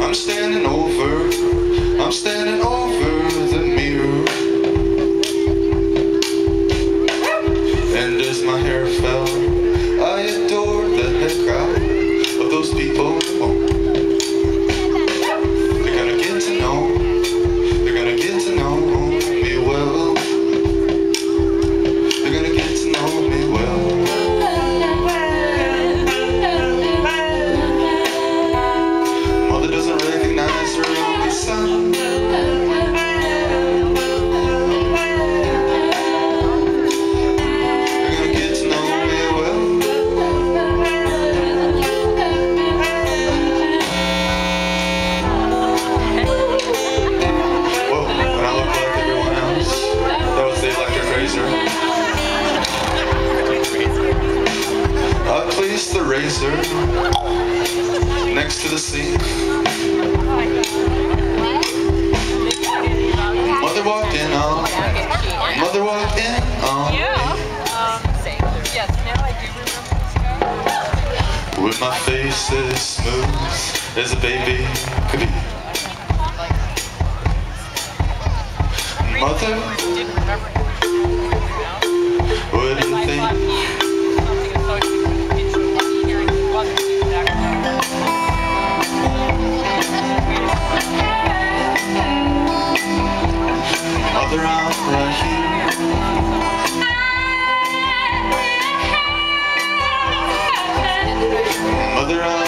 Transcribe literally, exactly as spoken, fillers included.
I'm standing over, I'm standing over the mirror, and as my hair fell, I adored the head crowd of those people. Oh, they're gonna get to know, they're gonna get to know me well. They're gonna get to know me well. Mother doesn't recognize her only son. I placed the razor next to the sink. Mother walked in on Mother walked in on me, with my face as smooth as a baby could be. Mother, what do you think? Mother, I'm right here. Mother, I'm